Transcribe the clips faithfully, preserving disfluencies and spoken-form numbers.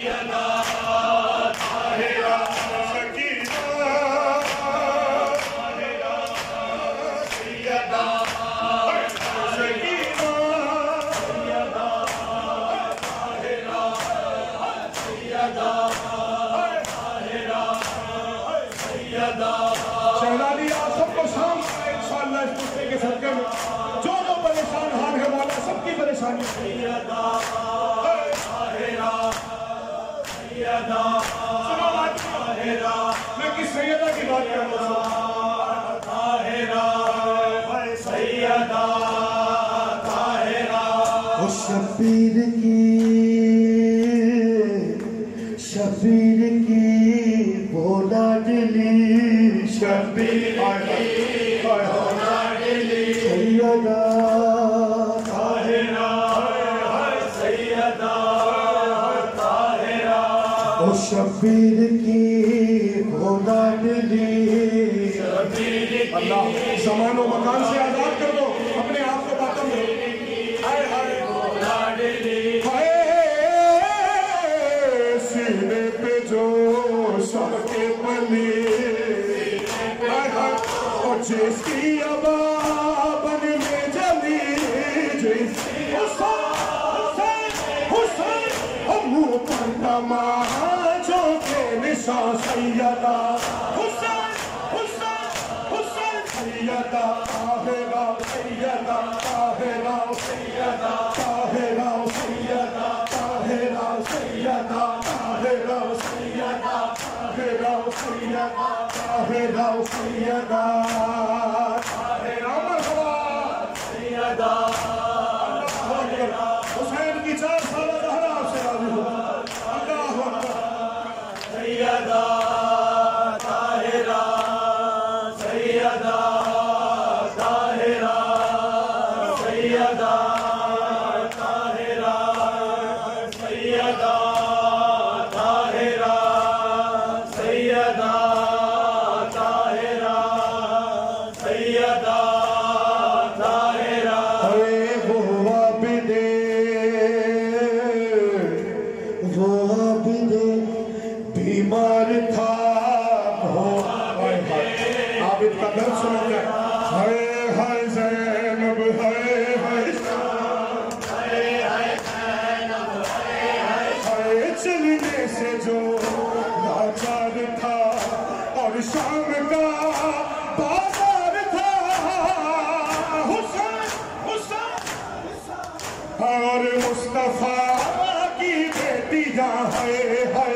میں کس سیدہ کی بات کر رہا ہوں؟ سیدہ طاہرہ شبیر کی شبیر کی بولا ڈلی شبیر کی بولا ڈلی سیدہ شبیر کی بھولا ڈلی اللہ زمان و مکان سے آزاد کر دو اپنے آپ کو باطن دو ہائے ہائے بھولا ڈلی ہائے سینے پہ جو سب کے پلی ہائے ہائے اور جس کی عبابن میں جلی جس حسین حسین حسین امو پر نماز سیدہ حسین حسین حسین سیدہ طاہرہ سیدہ طاہرہ سیدہ طاہرہ سیدہ طاہرہ سیدہ طاہرہ سیدہ طاہرہ سیدہ طاہرہ سیدہ طاہرہ مرحبا سیدہ حسین کی چار سالہ زہرا آپ سے راضی ہو اللہ اکبر سیدہ طاہرہ سیدہ طاہرہ سیدہ طاہرہ سیدہ طاہرہ سیدہ طاہرہ سیدہ طاہرہ اے وہ عابدے وہ عابدے بیمار تھا عابد کا درد سنو گے ہائے ہائے زینب ہائے ہائے ہائے ہائے زینب ہائے ہائے چلنے سے جو لاچار تھا اور شام کا بازار تھا حسین حسین اور مصطفیٰ کی بیٹی جہاں ہے ہائے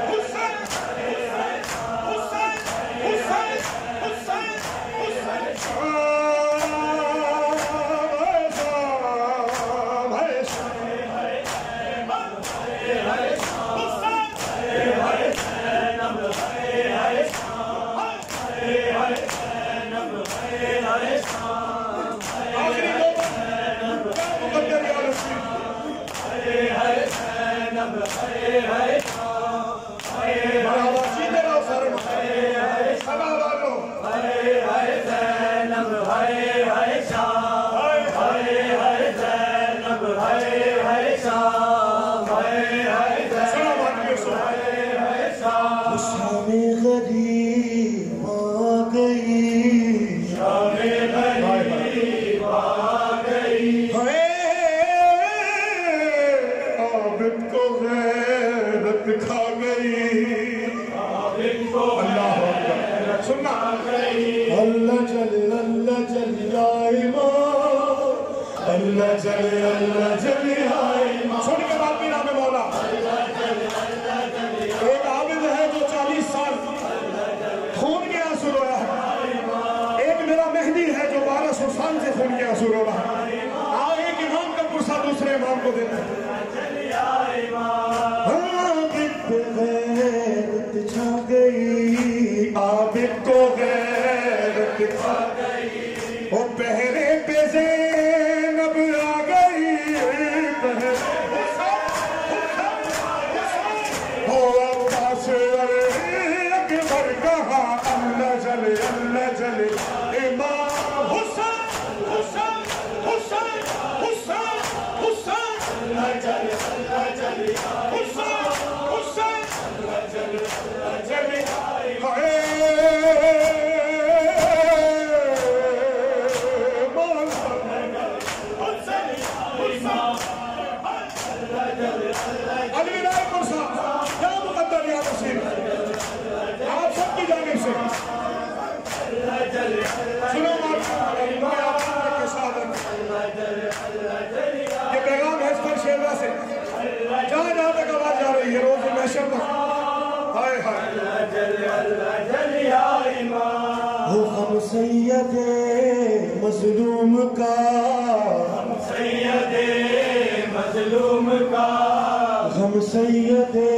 اللہ جل اللہ جل سن کے بعد میرا میں مولا ایک عابد ہے جو چالیس سال خون کے آنسو رویا ہے ایک میرا مہدی ہے جو بارہ سو سال سے خون کے آنسو رو رہا ہے آؤ ایک امام کا پرسہ دوسرے امام کو دیتے ہیں عابد پہ غیرت چھا گئی عابد کو غیرت چھا گئی وہ پہرے پہ زینب آ گئی وہ عباس اکبر کہا اللہ جل اللہ جل امام حسین حسین وہ غم سید مظلوم کا، غم سید مظلوم کا، غم سید